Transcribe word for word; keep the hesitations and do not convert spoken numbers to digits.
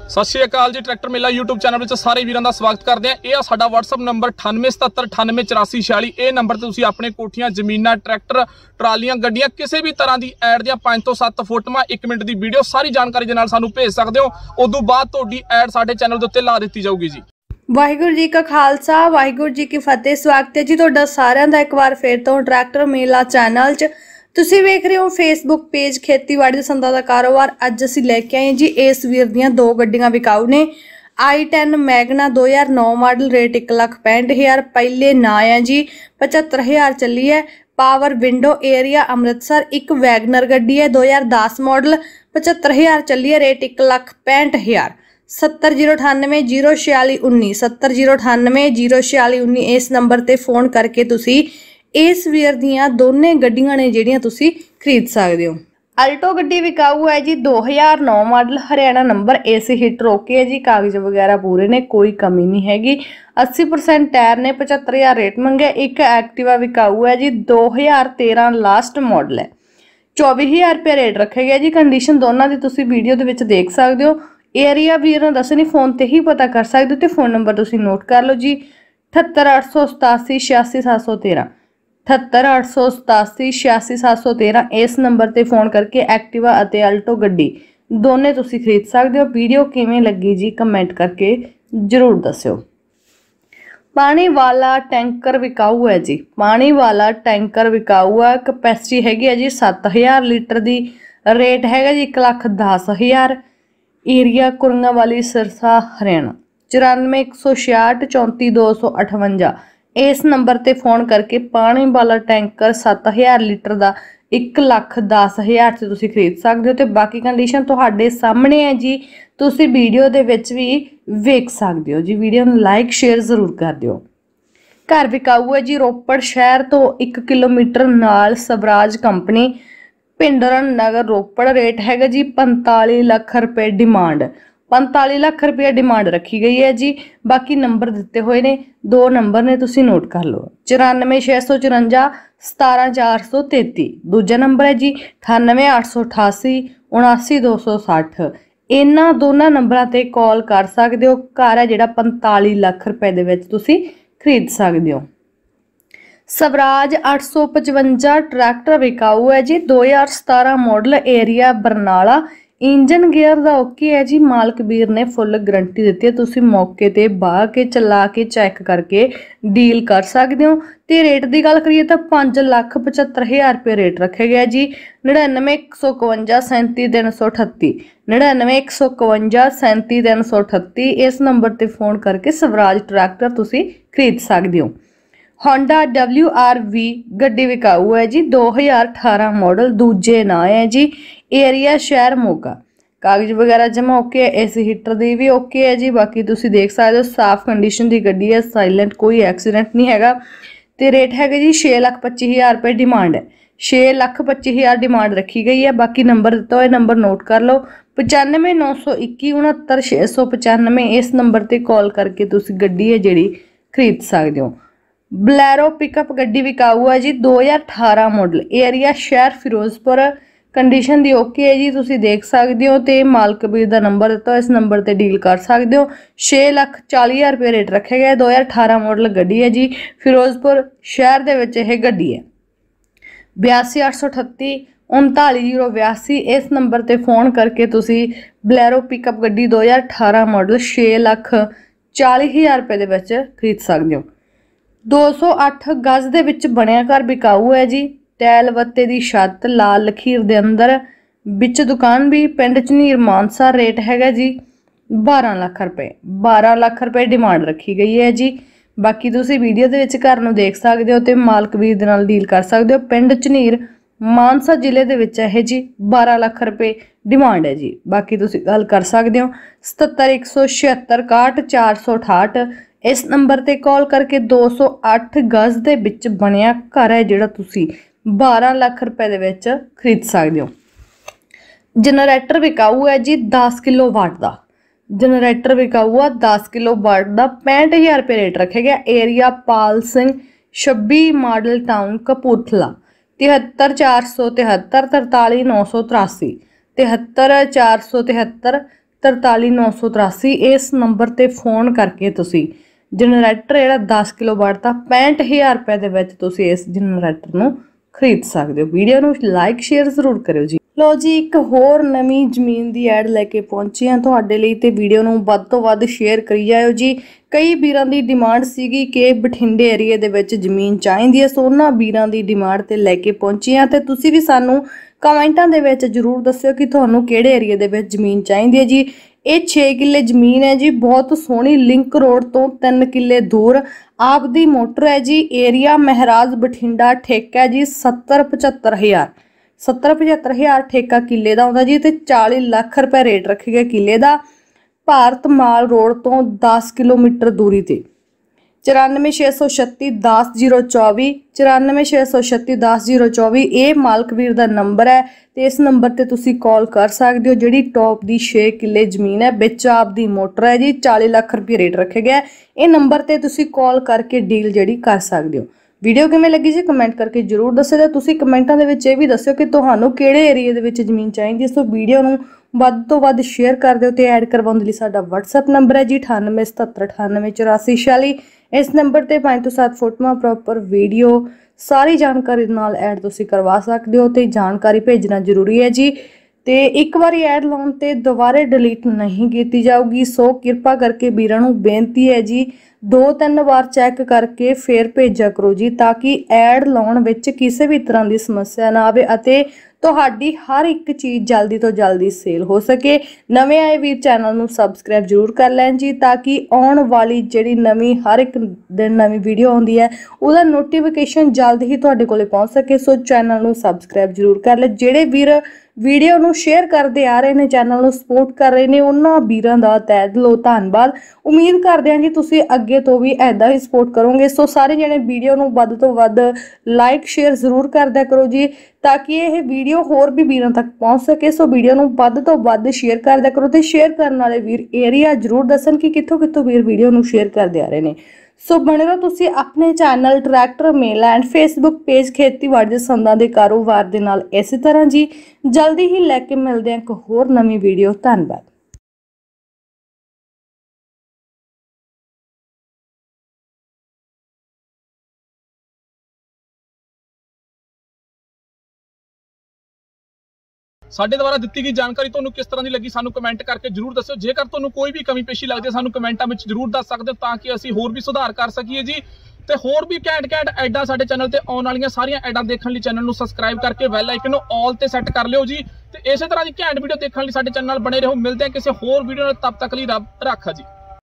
सत श्री अकाल जी। ट्रैक्टर मेला यूट्यूब चैनल में सारे वीरों का स्वागत करते हैं। यह साडा व्हाट्सअप नंबर अठानवे सतहत्तर अठानवे चौरासी छियाली। ये नंबर से तुसीं अपने कोठियां जमीनां ट्रैक्टर ट्रालियां गड्डियां किसी भी तरह की ऐड दियां पांच तो सत्त फोटोआं एक मिनट की वीडियो सारी जानकारी दे नाल सानूं भेज सकते हो। उदों बाद तुहाडी ऐड साडे चैनल दे उत्ते ला दित्ती जाऊगी जी। वाहिगुरू जी का खालसा वाहिगुरू जी की फतेह। स्वागत है जी तुहाडा सारिआं दा एक बार फिर तो ट्रैक्टर मेला चैनल च। तुसीं वेख रहे हो फेसबुक पेज खेतीबाड़ी संदां दा कारोबार। अज असीं लैके आए जी इस वीर दियां दो गड्डियां विकाऊ ने। आई टेन मैगना दो हज़ार नौ मॉडल, रेट एक लख पैंठ हज़ार पहले ना है जी, पचहत्तर हज़ार चली है। Power window area Amritsar. एक वैगनर गड्डी है दो हज़ार दस मॉडल, पचहत्तर हज़ार चली है, रेट एक लख पैंठ हज़ार। सत्तर जीरो अठानवे जीरो छियाली उन्नी सत्तर जीरो अठानवे जीरो छियाली उन्नी इस नंबर ते फोन करके तुसी इस वीर दियां दोने गड्डियां ने ਜਿਹੜੀਆਂ तुसी खरीद सकते हो। अल्टो गड्डी विकाऊ है जी दो हज़ार नौ model, Haryana number, AC heat रोके है जी, कागज वगैरह पूरे ने, कोई कमी नहीं हैगी। अस्सी परसेंट टायर ने, पचहत्तर हज़ार रेट मंगे। एक एक्टिवा विकाऊ है जी दो हज़ार तेरह लास्ट मॉडल है, चौबीस हज़ार रुपये रेट रखे गया जी। कंडीशन दोनों की तुसी वीडियो दे विच देख सकते हो। एरिया वीर ने दसनी फोन ते ही पता कर सकते हो। तो फोन नंबर तुसी नोट कर लो जी, अठहत्तर अठ सौ सतासी छियासी सत्त सौ तेरह अठहत्तर अठ सौ सतासी छियासी सत्त सौ तेरह इस नंबर ते फोन करके एक्टिवा अते अल्टो गड्डी दोने तुसी खरीद सकते हो। वीडियो किवें लगी जी कमेंट करके जरूर दस्यो। पानी वाला टैंकर विकाऊ है जी, पानी वाला टैंकर विकाऊ है। कैपेसिटी हैगी है जी सत्त हज़ार लीटर की, रेट हैगा जी एक लख दस हज़ार। एरिया कुरंगा वाली सिरसा हरियाणा। चौरानवे एक सौ छियाठ चौंती दो सौ अठवंजा इस नंबर ते फोन करके पानी वाला टैंकर सत्त हज़ार लीटर का एक लख दस हज़ार से तुसी खरीद सकते हो। तो बाकी कंडीशन तुहाडे सामने है जी, तुसी वीडियो दे विच भी वेख सकते हो जी। वीडियो नूं लाइक शेयर जरूर कर दिओ। घर विकाऊ है जी रोपड़ शहर तो एक किलोमीटर नाल स्वराज कंपनी, पिंडरन नगर रोपड़। रेट हैगा जी पैंताली लख रुपए डिमांड, पैंताली लख रुपये डिमांड रखी गई है जी। बाकी नंबर दिते हुए ने, दो नंबर ने तुसी नोट कर लो। चौरानवे छे सौ चुरंजा सतारा चार सौ तेती दूजा नंबर है जी। अठानवे अठ सौ अठासी उनासी दो सौ सठ इन्हां दोनों नंबरों ते कॉल कर सकते हो। घर है जिहड़ा पैंताली लख रुपए दे विच तुसी खरीद सकते हो। स्वराज अठ सौ पचवंजा ट्रैक्टर विकाऊ है जी दो हज़ार सतारह model, area Barnala. Engine gear का ओके है जी, मालक वीर ने फुल गारंटी दी है। तुसी मौके ते बाह के चला के चैक करके डील कर सकते हो। तो रेट की गल करिए तो पाँच लख पचहत्तर हज़ार रुपये रेट रखे गया जी। नड़िनवे एक सौ इकवंजा सैंती तीन सौ अठत्ती नड़िनवे एक सौ इकवंजा सैंती तीन सौ अठत्ती इस नंबर पर फोन करके स्वराज ट्रैक्टर तुसी खरीद सकते हो। होंडा डब्ल्यू आर वी गड्डी विकाऊ है जी दो हज़ार अठारह मॉडल, दूजे ना है जी। एरिया शहर मोगा। कागज वगैरह जमा ओके है, एसी हीटर दी भी ओके है जी। बाकी तुसी देख सकते हो साफ कंडीशन की गड्डी है, साइलेंट, कोई एक्सीडेंट नहीं हैगा। तो रेट है जी छे लख पच्ची हज़ार रुपये डिमांड है, छे लख पच्ची हज़ार डिमांड रखी गई है। बाकी नंबर दिता हुआ नंबर नोट कर लो, पचानवे नौ सौ इक्की उनहत्तर छे सौ पचानवे इस नंबर पर कॉल करके तुसी गड्डी है जी खरीद सकते हो। बलैरो पिकअप गड्डी विकाऊ है जी दो हज़ार अठारह मॉडल, एरिया शहर फिरोजपुर। कंडीशन दी ओके है जी, तुसी देख सकते हो। तो मालक वीर का नंबर दिता, इस नंबर पर डील कर सकते हो। छे लख चाली हज़ार रुपये रेट रखे गए। दो हज़ार अठारह मॉडल गड्डी है जी, फिरोजपुर शहर दे विच यह गड्डी है। बयासी अठ सौ अठत्ती उनताली जीरो बयासी इस नंबर पर फोन करके तुसी बलैरो पिकअप गड्डी दो हज़ार अठारह मॉडल छे लख चाली हज़ार रुपये दे विच खरीद सकते हो। दो सौ अठ गज दे विच बनिया घर बिकाऊ है जी, टैल वत्ते दी छत, लाल लखीर दे अंदर, बिच दुकान भी, पिंड झनीर मानसा। रेट हैगा जी बारह लाख रुपए, बारह लाख रुपए डिमांड रखी गई है जी। बाकी तुसी वीडियो दे विच घर नूं देख सकते हो तो मालक वीर दे नाल डील कर सकते हो। पिंड झनीर मानसा जिले दे विच है जी, बारह लाख रुपए डिमांड है जी। बाकी तुसी गल कर सकते हो सतहत्तर एक सौ छिहत्तर इकाहठ चार सौ अठाहठ इस नंबर ते कॉल करके दो सौ अठ गज दे विच बनिया घर है जिहड़ा तुसी बारह लाख रुपए दे विच खरीद सकते हो। जनरेटर विकाऊ है जी दस किलो वाट का, जनरेटर विकाऊ है दस किलो वाट का, पैंठ हज़ार रुपये रेट रखे गया। एरिया पाल सिंह छब्बी मॉडल टाउन कपूरथला। तिहत्तर चार सौ तिहत्तर तरताली नौ सौ तरासी तिहत्तर चार सौ तिहत्तर ਤਰਤਾਲੀ ਨੌ ਸੌ ਤਰਾਸੀ। ਇਸ ਨੰਬਰ ਤੇ ਫੋਨ ਕਰਕੇ ਤੁਸੀਂ ਜਨਰੇਟਰ ਜਿਹੜਾ ਦਸ ਕਿਲੋਵਾਟ ਦਾ ਪੈਂਹਠ ਹਜ਼ਾਰ ਰੁਪਏ ਦੇ ਵਿੱਚ ਤੁਸੀਂ ਇਸ ਜਨਰੇਟਰ ਨੂੰ ਖਰੀਦ ਸਕਦੇ ਹੋ। ਵੀਡੀਓ ਨੂੰ ਲਾਈਕ ਸ਼ੇਅਰ ਜ਼ਰੂਰ ਕਰਿਓ ਜੀ। ਲੋ ਜੀ, ਇੱਕ ਹੋਰ ਨਵੀਂ ਜ਼ਮੀਨ ਦੀ ਐਡ ਲੈ ਕੇ ਪਹੁੰਚੇ ਹਾਂ ਤੁਹਾਡੇ ਲਈ, ਤੇ ਵੀਡੀਓ ਨੂੰ ਵੱਧ ਤੋਂ ਵੱਧ ਸ਼ੇਅਰ ਕਰੀ ਜਾਇਓ ਜੀ। ਕਈ ਵੀਰਾਂ ਦੀ ਡਿਮਾਂਡ ਸੀਗੀ ਕਿ ਬਠਿੰਡੇ ਏਰੀਏ ਦੇ ਵਿੱਚ ਜ਼ਮੀਨ ਚਾਹੀਦੀ ਹੈ, ਸੋ ਉਹਨਾਂ ਵੀਰਾਂ ਦੀ ਡਿਮਾਂਡ ਤੇ ਲੈ ਕੇ ਪਹੁੰਚੇ ਹਾਂ। ਤੇ ਤੁਸੀਂ ਵੀ ਸਾਨੂੰ ਕਮੈਂਟਾਂ ਦੇ ਵਿੱਚ ਜ਼ਰੂਰ ਦੱਸਿਓ ਕਿ ਤੁਹਾਨੂੰ ਕਿਹੜੇ ਏਰੀਏ ਦੇ ਵਿੱਚ ਜ਼ਮੀਨ ਚਾਹੀਦੀ ਹੈ ਜੀ। ਇਹ ਛੇ ਕਿੱਲੇ ਜ਼ਮੀਨ ਹੈ ਜੀ, ਬਹੁਤ ਸੋਹਣੀ, ਲਿੰਕ ਰੋਡ ਤੋਂ ਤਿੰਨ ਕਿੱਲੇ ਦੂਰ, ਆਪ ਦੀ ਮੋਟਰ ਹੈ ਜੀ। ਏਰੀਆ ਮਹਿਰਾਜ ਬਠਿੰਡਾ, ਠੇਕਾ ਹੈ ਜੀ ਸੱਤਰ ਪਝੱਤਰ ਹਜ਼ਾਰ ਸੱਤਰ ਪਝੱਤਰ ਹਜ਼ਾਰ ਠੇਕਾ ਕਿੱਲੇ ਦਾ ਆਉਂਦਾ ਜੀ, ਤੇ ਚਾਲੀ ਲੱਖ ਰੁਪਏ ਰੇਟ ਰੱਖੇ ਗਏ ਕਿੱਲੇ ਦਾ। ਭਾਰਤ ਮਾਲ ਰੋਡ ਤੋਂ ਦਸ ਕਿਲੋਮੀਟਰ ਦੂਰੀ ਤੇ। ਚੁਰਾਨਵੇਂ ਛੇ ਸੌ ਛੱਤੀ ਦਸ ਜ਼ੀਰੋ ਚੌਵੀ ਚੁਰਾਨਵੇਂ ਛੇ ਸੌ ਛੱਤੀ ਦਸ ਜ਼ੀਰੋ ਚੌਵੀ ਇਹ ਮਾਲਕ ਵੀਰ ਦਾ ਨੰਬਰ ਹੈ, ਤੇ ਇਸ ਨੰਬਰ ਤੇ ਤੁਸੀਂ ਕਾਲ ਕਰ ਸਕਦੇ ਹੋ। ਜਿਹੜੀ ਟੌਪ ਦੀ ਛੇ ਕਿੱਲੇ ਜ਼ਮੀਨ ਹੈ, ਵਿੱਚ ਆਪ ਦੀ ਮੋਟਰ ਹੈ ਜੀ, ਚਾਲੀ ਲੱਖ ਰੁਪਏ ਰੇਟ ਰੱਖਿਆ ਗਿਆ। ਇਹ ਨੰਬਰ ਤੇ ਤੁਸੀਂ ਕਾਲ ਕਰਕੇ ਡੀਲ ਜਿਹੜੀ ਕਰ ਸਕਦੇ ਹੋ। ਵੀਡੀਓ ਕਿਵੇਂ ਲੱਗੀ ਜੀ ਕਮੈਂਟ ਕਰਕੇ ਜ਼ਰੂਰ ਦੱਸਿਓ, ਤੇ ਤੁਸੀਂ ਕਮੈਂਟਾਂ ਦੇ ਵਿੱਚ ਇਹ ਵੀ ਦੱਸਿਓ ਕਿ ਤੁਹਾਨੂੰ ਕਿਹੜੇ ਏਰੀਏ ਦੇ ਵਿੱਚ ਜ਼ਮੀਨ ਚਾਹੀਦੀ ਹੈ। ਸੋ ਵੀਡੀਓ ਨੂੰ ਵੱਧ ਤੋਂ ਵੱਧ ਸ਼ੇਅਰ ਕਰ ਦਿਓ, ਤੇ ਐਡ ਕਰਵਾਉਣ ਲਈ ਸਾਡਾ WhatsApp ਨੰਬਰ ਹੈ ਜੀ ਅਠਾਨਵੇਂ ਸਤੱਤਰ ਅਠਾਨਵੇਂ ਚੁਰਾਸੀ ਛਿਆਲੀ। ਇਸ ਨੰਬਰ ਤੇ ਪੰਜ ਤੋਂ ਸੱਤ ਫੋਟੋਆਂ, ਪ੍ਰੋਪਰ ਵੀਡੀਓ, ਸਾਰੀ ਜਾਣਕਾਰੀ ਨਾਲ ਐਡ ਤੁਸੀਂ ਕਰਵਾ ਸਕਦੇ ਹੋ, ਤੇ ਜਾਣਕਾਰੀ ਭੇਜਣਾ ਜ਼ਰੂਰੀ ਹੈ ਜੀ। ਤੇ ਇੱਕ ਵਾਰੀ ਐਡ ਲਾਉਣ ਤੇ ਦੁਬਾਰੇ ਡਿਲੀਟ ਨਹੀਂ ਕੀਤੀ ਜਾਊਗੀ, ਸੋ ਕਿਰਪਾ ਕਰਕੇ ਵੀਰਾਂ ਨੂੰ ਬੇਨਤੀ ਹੈ ਜੀ, ਦੋ ਤਿੰਨ ਵਾਰ ਚੈੱਕ ਕਰਕੇ ਫਿਰ ਭੇਜਿਆ ਕਰੋ ਜੀ, ਤਾਂ ਕਿ ਐਡ ਲਾਉਣ ਵਿੱਚ ਕਿਸੇ ਵੀ ਤਰ੍ਹਾਂ ਦੀ ਸਮੱਸਿਆ ਨਾ ਆਵੇ ਅਤੇ ਤੁਹਾਡੀ ਹਰ ਇੱਕ ਚੀਜ਼ ਜਲਦੀ ਤੋਂ ਜਲਦੀ ਸੇਲ ਹੋ ਸਕੇ। ਨਵੇਂ ਆਏ ਵੀਰ ਚੈਨਲ ਨੂੰ ਸਬਸਕ੍ਰਾਈਬ ਜ਼ਰੂਰ ਕਰ ਲੈਣ ਜੀ, ਤਾਂ ਕਿ ਆਉਣ ਵਾਲੀ ਜਿਹੜੀ ਨਵੀਂ ਹਰ ਇੱਕ ਦਿਨ ਨਵੀਂ ਵੀਡੀਓ ਆਉਂਦੀ ਹੈ ਉਹਦਾ ਨੋਟੀਫਿਕੇਸ਼ਨ ਜਲਦ ਹੀ ਤੁਹਾਡੇ ਕੋਲੇ ਪਹੁੰਚ ਸਕੇ। ਸੋ ਚੈਨਲ ਨੂੰ ਸਬਸਕ੍ਰਾਈਬ ਜ਼ਰੂਰ ਕਰ ਲੈ। ਜਿਹੜੇ ਵੀਰ ਵੀਡੀਓ ਨੂੰ ਸ਼ੇਅਰ ਕਰਦੇ ਆ ਰਹੇ ਨੇ, ਚੈਨਲ ਨੂੰ ਸਪੋਰਟ ਕਰ ਰਹੇ ਨੇ, ਉਹਨਾਂ ਵੀਰਾਂ ਦਾ ਤਹਿ ਦਿਲੋਂ ਧੰਨਵਾਦ। ਉਮੀਦ ਕਰਦੇ ਹਾਂ ਜੀ ਤੁਸੀਂ ਅੱਗੇ ਤੋਂ ਵੀ ਐਦਾਂ ਹੀ ਸਪੋਰਟ ਕਰੋਗੇ। ਸੋ ਸਾਰੇ ਜਣੇ ਵੀਡੀਓ ਨੂੰ ਵੱਧ ਤੋਂ ਵੱਧ ਲਾਈਕ ਸ਼ੇਅਰ ਜ਼ਰੂਰ ਕਰਦਿਆ ਕਰੋ ਜੀ, ਤਾਂ ਕਿ ਇਹ ਵੀਡੀਓ ਹੋਰ ਵੀ ਵੀਰਾਂ ਤੱਕ ਪਹੁੰਚ ਸਕੇ। ਸੋ ਵੀਡੀਓ ਨੂੰ ਵੱਧ ਤੋਂ ਵੱਧ ਸ਼ੇਅਰ ਕਰਦਿਆ ਕਰੋ, ਤੇ ਸ਼ੇਅਰ ਕਰਨ ਵਾਲੇ ਵੀਰ ਏਰੀਆ ਜ਼ਰੂਰ ਦੱਸਣ ਕਿ ਕਿੱਥੋਂ ਕਿੱਥੋਂ ਵੀਰ ਵੀਡੀਓ ਨੂੰ ਸ਼ੇਅਰ ਕਰਦੇ ਆ ਰਹੇ ਨੇ। ਸੋ ਬਣੇ ਰਹੋ ਤੁਸੀਂ ਆਪਣੇ ਚੈਨਲ ਟਰੈਕਟਰ ਮੇਲ ਐਂਡ ਫੇਸਬੁੱਕ ਪੇਜ ਖੇਤੀਬਾੜੀ ਦੇ ਸੰਦਾਂ ਦੇ ਕਾਰੋਬਾਰ ਦੇ ਨਾਲ। ਇਸੇ ਤਰ੍ਹਾਂ ਜੀ ਜਲਦੀ ਹੀ ਲੈ ਕੇ ਮਿਲਦੇ ਹਾਂ ਇੱਕ ਹੋਰ ਨਵੀਂ ਵੀਡੀਓ। ਧੰਨਵਾਦ। ਸਾਡੇ ਦੁਆਰਾ ਦਿੱਤੀ ਗਈ ਜਾਣਕਾਰੀ ਤੁਹਾਨੂੰ ਕਿਸ ਤਰ੍ਹਾਂ ਦੀ ਲੱਗੀ ਸਾਨੂੰ ਕਮੈਂਟ ਕਰਕੇ ਜਰੂਰ ਦੱਸਿਓ। ਜੇਕਰ ਤੁਹਾਨੂੰ ਕੋਈ ਵੀ ਕਮੀ ਪੇਸ਼ੀ ਲੱਗਦੀ ਹੈ ਸਾਨੂੰ ਕਮੈਂਟਾਂ ਵਿੱਚ ਜਰੂਰ ਦੱਸ ਸਕਦੇ ਹੋ, ਤਾਂ ਕਿ ਅਸੀਂ ਹੋਰ ਵੀ ਸੁਧਾਰ ਕਰ ਸਕੀਏ ਜੀ। ਤੇ ਹੋਰ ਵੀ ਘੈਂਟ ਘੈਂਟ ਐਡਾਂ ਸਾਡੇ ਚੈਨਲ ਤੇ ਆਉਣ ਵਾਲੀਆਂ ਸਾਰੀਆਂ ਐਡਾਂ ਦੇਖਣ ਲਈ ਚੈਨਲ ਨੂੰ ਸਬਸਕ੍ਰਾਈਬ ਕਰਕੇ ਬੈਲ ਆਈਕਨ ਨੂੰ ਆਲ ਤੇ ਸੈੱਟ ਕਰ ਲਿਓ ਜੀ। ਤੇ ਇਸੇ ਤਰ੍ਹਾਂ ਦੀ ਘੈਂਟ ਵੀਡੀਓ ਦੇਖਣ ਲਈ ਸਾਡੇ ਚੈਨਲ ਨਾਲ ਬਣੇ ਰਹੋ। ਮਿਲਦੇ ਹਾਂ ਕਿਸੇ ਹੋਰ ਵੀਡੀਓ ਨਾਲ, ਤਬ ਤੱਕ ਲਈ ਰੱਬ ਰਾਖਾ ਜੀ।